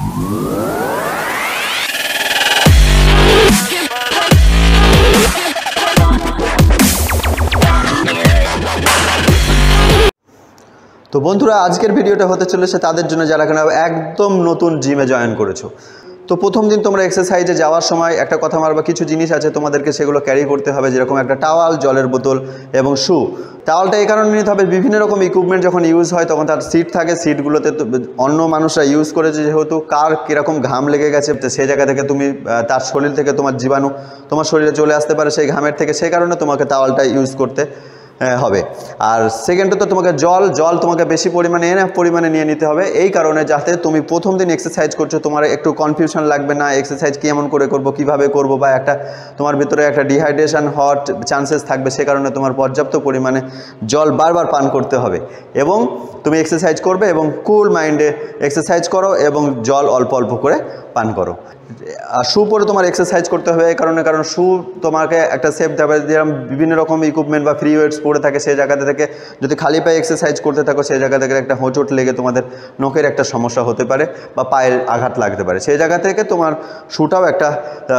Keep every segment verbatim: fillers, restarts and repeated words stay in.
তো বন্ধুরা, আজকের ভিডিওটা হতে চলেছে তাদের জন্য যারা কিনা একদম নতুন জিমে জয়েন করেছো। তো প্রথম দিন তোমরা এক্সারসাইজে যাওয়ার সময় একটা কথা মারবা, কিছু জিনিস আছে তোমাদেরকে সেগুলো ক্যারি করতে হবে, যেরকম একটা টাওয়াল, জলের বোতল এবং শু। টাওয়ালটা এই কারণে নিতে হবে, বিভিন্ন রকম ইকুইপমেন্ট যখন ইউজ হয় তখন তার সিট থাকে, সিটগুলোতে অন্য মানুষরা ইউজ করেছে, যেহেতু কার কীরকম ঘাম লেগে গেছে সেই জায়গা থেকে তুমি তার শরীর থেকে তোমার জীবাণু তোমার শরীরে চলে আসতে পারে সেই ঘামের থেকে, সেই কারণে তোমাকে টাওয়ালটা ইউজ করতে হবে। আর সেকেন্ডে তো তোমাকে জল জল তোমাকে বেশি পরিমাণে এনে পরিমাণে নিয়ে নিতে হবে, এই কারণে যাতে তুমি প্রথম দিন এক্সারসাইজ করছো তোমার একটু কনফিউশন লাগবে না, এক্সারসাইজ কেমন করে করব, কিভাবে করব, বা একটা তোমার ভিতরে একটা ডিহাইড্রেশন হওয়ার চান্সেস থাকবে, সে কারণে তোমার পর্যাপ্ত পরিমাণে জল বারবার পান করতে হবে এবং তুমি এক্সারসাইজ করবে এবং কুল মাইন্ডে এক্সারসাইজ করো এবং জল অল্প অল্প করে পান করো। আর শু পরে তোমার এক্সারসাইজ করতে হবে এই কারণে, কারণ শু তোমাকে একটা সেফ দেবে, যেরকম বিভিন্ন রকম ইকুইপমেন্ট বা ফ্রি ওয়েটস পড়ে থাকে সেই জায়গাতে থেকে যদি খালি পায়ে এক্সারসাইজ করতে থাকো সেই জায়গা থেকে একটা হোঁচট লেগে তোমাদের নখের একটা সমস্যা হতে পারে বা পায়ের আঘাত লাগতে পারে, সেই জায়গা থেকে তোমার শুটাও একটা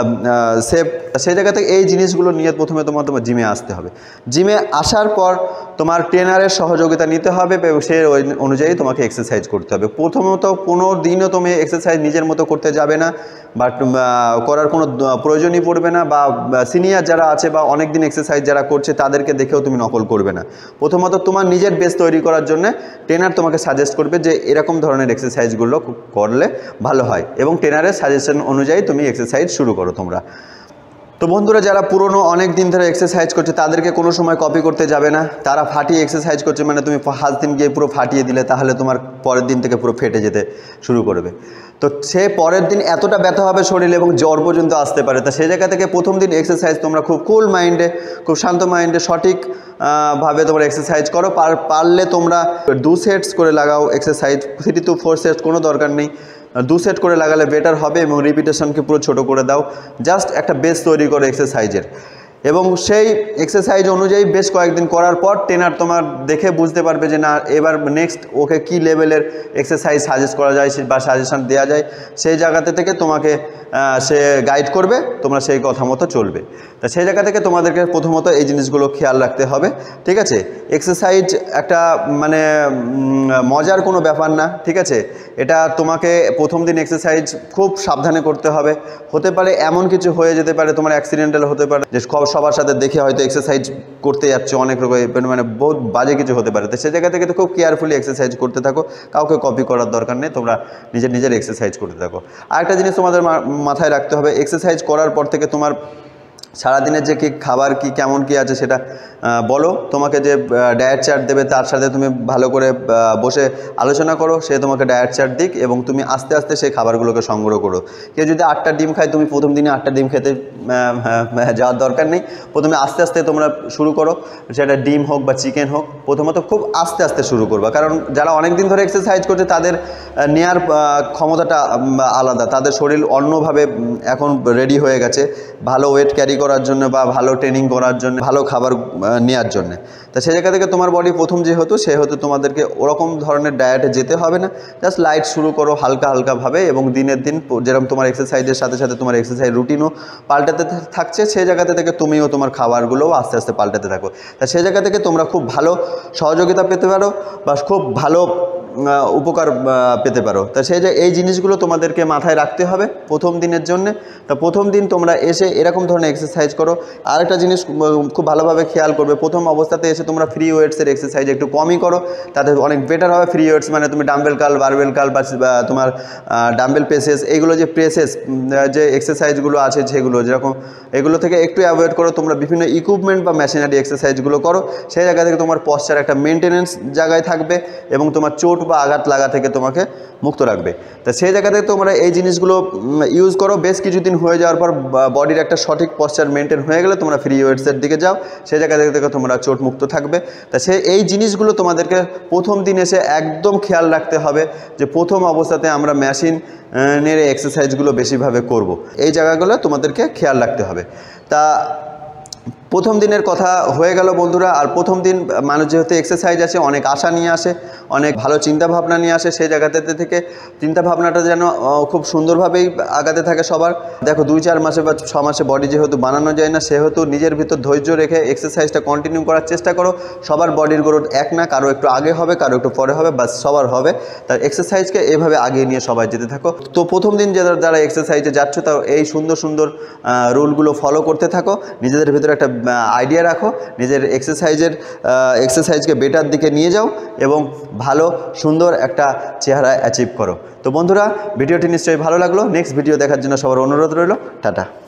সেফ। সেই জায়গা থেকে এই জিনিসগুলো নিয়ে প্রথমে তোমার তোমার জিমে আসতে হবে। জিমে আসার পর তোমার ট্রেনারের সহযোগিতা নিতে হবে এবং সেই অনুযায়ী তোমাকে এক্সারসাইজ করতে হবে। প্রথমত কোনো দিনও তুমি এক্সারসাইজ নিজের মতো করতে যাবে না, বাট করার কোনো প্রয়োজনই পড়বে না, বা সিনিয়র যারা আছে বা অনেক দিন এক্সারসাইজ যারা করছে তাদেরকে দেখেও তুমি নকল করবে না। প্রথমত তোমার নিজের বেস তৈরি করার জন্য ট্রেনার তোমাকে সাজেস্ট করবে যে এরকম ধরনের এক্সারসাইজগুলো করলে ভালো হয় এবং ট্রেনারের সাজেশন অনুযায়ী তুমি এক্সারসাইজ শুরু করো তোমরা। তো বন্ধুরা, যারা পুরনো অনেক দিন ধরে এক্সারসাইজ করছে তাদেরকে কোনো সময় কপি করতে যাবে না। তারা ফাটিয়ে এক্সারসাইজ করছে মানে তুমি ফার্স্ট দিন গিয়ে পুরো ফাটিয়ে দিলে তাহলে তোমার পরের দিন থেকে পুরো ফেটে যেতে শুরু করবে। তো সে পরের দিন এতটা ব্যথা হবে শরীরে এবং জ্বর পর্যন্ত আসতে পারে। তা সেই জায়গা থেকে প্রথম দিন এক্সারসাইজ তোমরা খুব কুল মাইন্ডে, খুব শান্ত মাইন্ডে সঠিক ভাবে তোমরা এক্সারসাইজ করো। পারলে তোমরা দু সেটস করে লাগাও exercise, three two four sets কোনো দরকার নেই, দু সেট করে লাগালে বেটার হবে এবং রিপিটেশনকে পুরো ছোটো করে দাও। জাস্ট একটা বেস তৈরি করো এক্সারসাইজের এবং সেই এক্সারসাইজ অনুযায়ী বেশ কয়েকদিন করার পর ট্রেনার তোমার দেখে বুঝতে পারবে যে না এবার নেক্সট ওকে কী লেভেলের এক্সারসাইজ সাজেস্ট করা যায় বা সাজেশন দেওয়া যায়, সেই জায়গাতে থেকে তোমাকে সে গাইড করবে, তোমরা সেই কথা মতো চলবে। তা সেই জায়গা থেকে তোমাদেরকে প্রথমত এই জিনিসগুলো খেয়াল রাখতে হবে, ঠিক আছে? এক্সারসাইজ একটা মানে মজার কোনো ব্যাপার না, ঠিক আছে? এটা তোমাকে প্রথম দিন এক্সারসাইজ খুব সাবধানে করতে হবে। হতে পারে এমন কিছু হয়ে যেতে পারে, তোমার অ্যাক্সিডেন্টাল হতে পারে যে সবার সাথে দেখে হয়তো এক্সারসাইজ করতে যাচ্ছে অনেক রকম মানে বহুত বাজে কিছু হতে পারে। তো সেই জায়গা থেকে তো খুব কেয়ারফুলি এক্সারসাইজ করতে থাকো, কাউকে কপি করার দরকার নেই, তোমরা নিজের নিজের এক্সারসাইজ করতে থাকো। আর একটা জিনিস তোমাদের মাথায় রাখতে হবে, এক্সারসাইজ করার পর থেকে তোমার সারাদিনের যে কি খাবার কি কেমন কি আছে সেটা বলো, তোমাকে যে ডায়েট চার্ট দেবে তার সাথে তুমি ভালো করে বসে আলোচনা করো, সে তোমাকে ডায়েট চার্ট দিক এবং তুমি আস্তে আস্তে সেই খাবারগুলোকে সংগ্রহ করো। কেউ যদি আটটা ডিম খায়, তুমি প্রথম দিনে আটটা ডিম খেতে যাওয়ার দরকার নেই, প্রথমে আস্তে আস্তে তোমরা শুরু করো, সেটা ডিম হোক বা চিকেন হোক, প্রথমত খুব আস্তে আস্তে শুরু করবা। কারণ যারা অনেক দিন ধরে এক্সারসাইজ করছে তাদের নেয়ার ক্ষমতাটা আলাদা, তাদের শরীর অন্যভাবে এখন রেডি হয়ে গেছে ভালো ওয়েট ক্যারি করার জন্য বা ভালো ট্রেনিং করার জন্য, ভালো খাবার নেওয়ার জন্য। তা সেই জায়গা থেকে তোমার বডি প্রথম যেহেতু সেহেতু তোমাদেরকে ওরকম ধরনের ডায়েটে যেতে হবে না, জাস্ট লাইট শুরু করো হালকা হালকাভাবে এবং দিনের দিন যেরকম তোমার এক্সারসাইজের সাথে সাথে তোমার এক্সারসাইজ রুটিনও পাল্টাতে থাকছে, সেই জায়গা থেকে তুমিও তোমার খাবারগুলোও আস্তে আস্তে পাল্টাতে থাকো। তা সেই জায়গা থেকে তোমরা খুব ভালো সহযোগিতা পেতে পারো বা খুব ভালো উপকার পেতে পারো। তা সেই যে এই জিনিসগুলো তোমাদেরকে মাথায় রাখতে হবে প্রথম দিনের জন্য। তা প্রথম দিন তোমরা এসে এরকম ধরনের এক্সারসাইজ করো। আরেকটা জিনিস খুব ভালোভাবে খেয়াল করবে, প্রথম অবস্থাতে এসে তোমরা ফ্রি ওয়েটসের এক্সারসাইজ একটু কমই করো, তাতে অনেক বেটার হবে। ফ্রি ওয়েটস মানে তুমি ডাম্বেল কাল, বারবেল কাল বা তোমার ডাম্বেল প্রেসেস, এইগুলো যে প্রেসেস যে এক্সারসাইজগুলো আছে যেগুলো যেরকম এগুলো থেকে একটু অ্যাভয়েড করো। তোমরা বিভিন্ন ইকুইপমেন্ট বা মেশিনারি এক্সারসাইজগুলো করো, সেই জায়গা থেকে তোমার পশ্চার একটা মেনটেনেন্স জায়গায় থাকবে এবং তোমার চোট বা আঘাত লাগা থেকে তোমাকে মুক্ত রাখবে। তা সেই জায়গা থেকে তোমরা এই জিনিসগুলো ইউজ করো। বেশ কিছুদিন হয়ে যাওয়ার পর বডির একটা সঠিক পশ্চার মেনটেন হয়ে গেলে তোমরা ফ্রি ওয়েটসের দিকে যাও, সেই জায়গা থেকে তোমরা চোট মুক্ত থাকবে। তা সে এই জিনিসগুলো তোমাদেরকে প্রথম দিন এসে একদম খেয়াল রাখতে হবে যে প্রথম অবস্থাতে আমরা মেশিন নের এক্সারসাইজগুলো বেশিভাবে করব, এই জায়গাগুলো তোমাদেরকে খেয়াল রাখতে হবে। তা প্রথম দিনের কথা হয়ে গেল বন্ধুরা। আর প্রথম দিন মানুষ যেহেতু এক্সারসাইজ আছে অনেক আশা নিয়ে আসে, অনেক ভালো চিন্তাভাবনা নিয়ে আসে, সেই জায়গাতে থেকে চিন্তাভাবনাটা যেন খুব সুন্দরভাবেই আগাতে থাকে সবার। দেখো দুই চার মাসে বা ছ মাসে বডি যেহেতু বানানো যায় না, সেহেতু নিজের ভিতর ধৈর্য রেখে এক্সারসাইজটা কন্টিনিউ করার চেষ্টা করো। সবার বডির গ্রোথ এক না, কারো একটু আগে হবে, কারো একটু পরে হবে, বাস সবার হবে। তার এক্সারসাইজকে এভাবে আগিয়ে নিয়ে সবাই যেতে থাকো। তো প্রথম দিন যারা যারা এক্সারসাইজে যাচ্ছ তাও এই সুন্দর সুন্দর রুলগুলো ফলো করতে থাকো, নিজেদের ভিতরে একটা আইডিয়া রাখো, নিজের এক্সারসাইজের এক্সারসাইজকে বেটার দিকে নিয়ে যাও এবং ভালো সুন্দর একটা চেহারা অ্যাচিভ করো। তো বন্ধুরা ভিডিওটি নিশ্চয়ই ভালো লাগলো। নেক্সট ভিডিও দেখার জন্য সবার অনুরোধ রইল। টাটা।